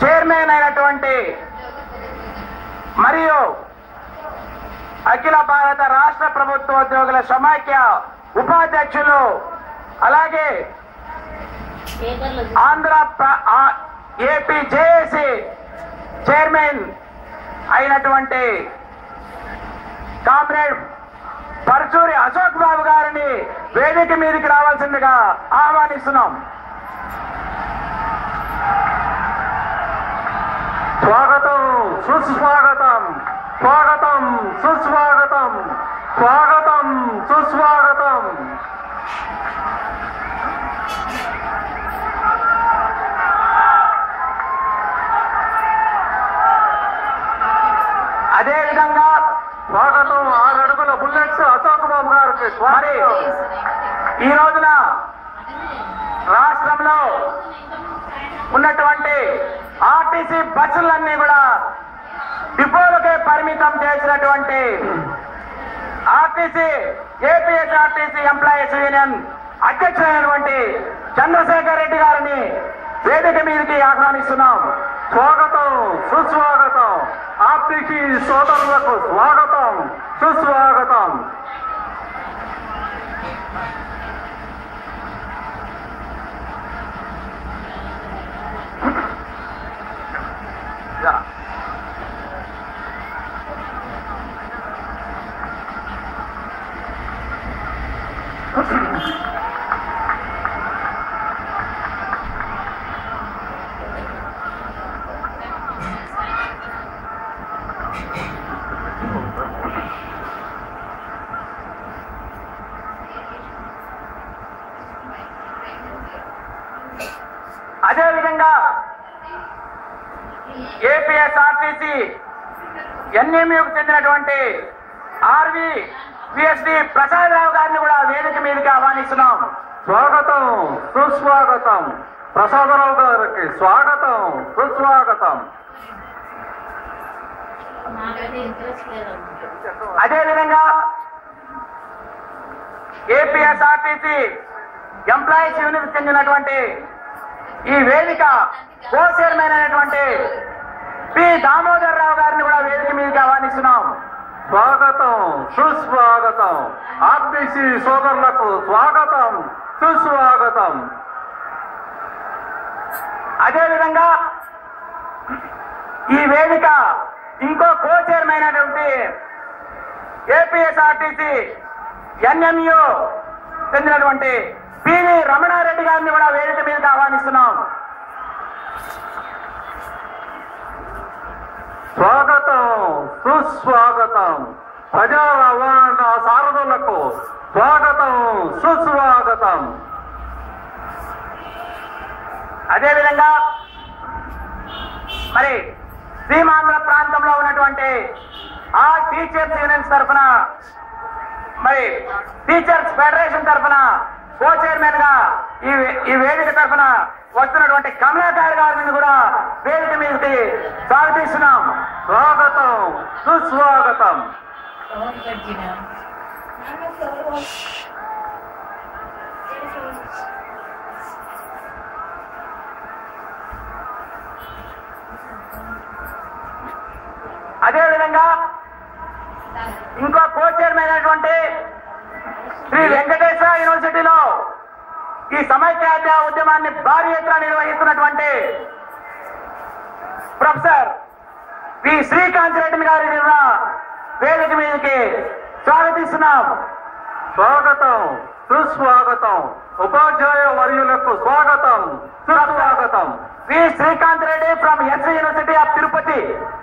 Chairman అయినటువంటి మరియు అఖిల భారత రాష్ట్ర ప్రభుత్వ ఉద్యోగుల సమాఖ్య ఉపాధ్యక్షులు అలాగే ఏపీ జేఏసీ చైర్మన్ అయినటువంటి కామ్రేడ్ పరచూరి అశోక్ బాబు గారిని వేదిక మీదకి రావాల్సిందిగా ఆహ్వానిస్తున్నాం. స్వాగతం సుస్వాగతం, స్వాగతం సుస్వాగతం, స్వాగతం సుస్వాగతం. అదేవిధంగా స్వాగతం 6 అడుగుల బుల్లెట్స్ అశోక్ బాబు గారికి. మరి ఈ రోజున రాష్ట్రంలో ఉన్నటువంటి ఆర్టీసీ బస్సులన్నీ కూడా డిపోలకే పరిమితం చేసినటువంటి ఏపీఎస్ఆర్టీసీ ఎంప్లాయీస్ యూనియన్ అధ్యక్షుడైనటువంటి చంద్రశేఖర్ రెడ్డి గారిని వేదిక మీదకి ఆహ్వానిస్తున్నాం. స్వాగతం సుస్వాగతం, ఆర్టీసీ సోదరులకు స్వాగతం సుస్వాగతం. అదేవిధంగా ఏపీఎస్ఆర్టీసీ ఎన్ఎంయూకు చెందినటువంటి విఎస్డి ప్రసాదరావు గారిని కూడా వేదిక మీదకి ఆహ్వానిస్తున్నాం. స్వాగతం సుస్వాగతం, ప్రసాదరావు గారికి స్వాగతం సుస్వాగతం. అదేవిధంగా ఏపీఎస్ఆర్టీసీ ఎంప్లాయీస్ యూనిట్ చెందినటువంటి ఈ వేదిక కో చైర్మన్ అయినటువంటి పి దామోదర్ రావు గారిని కూడా వేదిక మీదకి ఆహ్వానిస్తున్నాం. స్వాగతం సుస్వాగతం, ఆర్టీసీ సోదరులకు స్వాగతం సుస్వాగతం. అదేవిధంగా ఈ వేదిక ఇంకో కో చైర్మన్ అయినటువంటి ఏపీఎస్ఆర్టీసీ ఎన్ఎంయు చెందినటువంటి పివి రమణారెడ్డి గారిని కూడా వేదిక మీదకి ఆహ్వానిస్తున్నాం. స్వాగతం సుస్వాగతం, ప్రజా రవాణా సారథులకు స్వాగతం సుస్వాగతం. అదేవిధంగా మరి సీమాంధ్ర ప్రాంతంలో ఉన్నటువంటి ఆ టీచర్స్ యూనియన్స్ తరఫున మరి టీచర్స్ ఫెడరేషన్ తరఫున కో చైర్మన్ గా ఈ వేదిక తరఫున వస్తున్నటువంటి కమలాకర్ గారిని కూడా వేదిక మీదకి స్వాగతిస్తున్నాం. స్వాగతం సుస్వాగతం. అదేవిధంగా ఇంకో కో చైర్మన్ అయినటువంటి శ్రీ వెంకటేశ్వర యూనివర్సిటీలో ఈ సమైక్యత ఉద్యమాన్ని భారీ ఎత్తున నిర్వహిస్తున్నటువంటి ప్రొఫెసర్ వి శ్రీకాంత్ రెడ్డి గారిని కూడా వేదిక మీదకి స్వాగతిస్తున్నాం. స్వాగతం సుస్వాగతం, ఉపాధ్యాయ వర్యులకు స్వాగతం సుస్వాగతం. V Srikanth Reddy from SV university of Tirupati.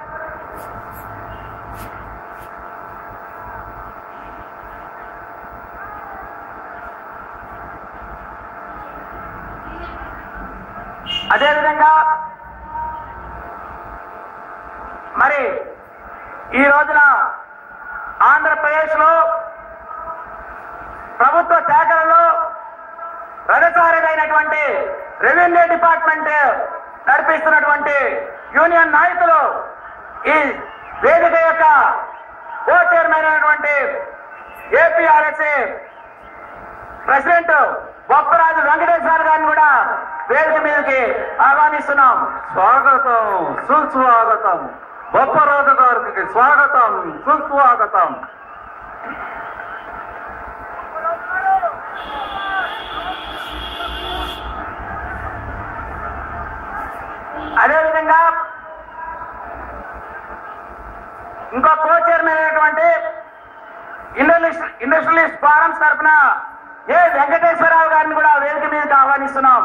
అదేవిధంగా మరి ఈ రోజున ఆంధ్రప్రదేశ్ లో ప్రభుత్వ శాఖలలో రథసారథైనటువంటి రెవెన్యూ డిపార్ట్మెంట్ నడిపిస్తున్నటువంటి యూనియన్ నాయకులు ఈ వేదిక యొక్క కో చైర్మన్ అయినటువంటి ఏపీఆర్ఎస్ఏ ప్రెసిడెంట్ బొప్పరాజు వెంకటేశ్వర గారిని కూడా వేదిక మీదకి ఆహ్వానిస్తున్నాం. స్వాగతం, సుస్వాగతం. బొప్పరాజు గారికి స్వాగతం, సుస్వాగతం. అదేవిధంగా ఇంకో కో చైర్మన్ అయినటువంటి ఇండస్ట్రియలిస్ట్ ఫారమ్స్ తరఫున ఏ వెంకటేశ్వరరావు గారిని కూడా వేదిక మీదకి ఆహ్వానిస్తున్నాం.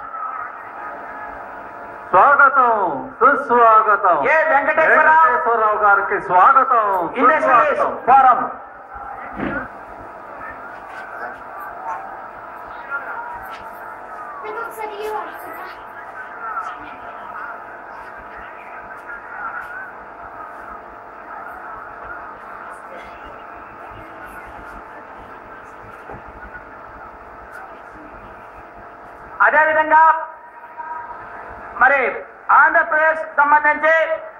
స్వాగతం, సుస్వాగతం. ఏ వెంకటేశ్వరరావు గారికి స్వాగతం, ఇండస్ట్రియలిస్ట్ ఫారం. అదేవిధంగా మరి ఆంధ్రప్రదేశ్ సంబంధించి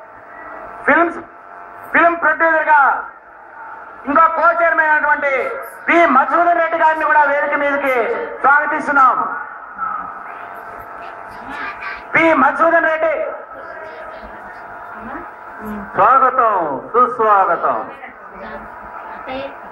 ఫిల్మ్ ప్రొడ్యూసర్ గా ఇంకో కో చైర్మన్ అయినటువంటి పి మధుసూదన్ రెడ్డి గారిని కూడా వేదిక మీదకి స్వాగతిస్తున్నాం. పి మధుసూదన్ రెడ్డి స్వాగతం, సుస్వాగతం.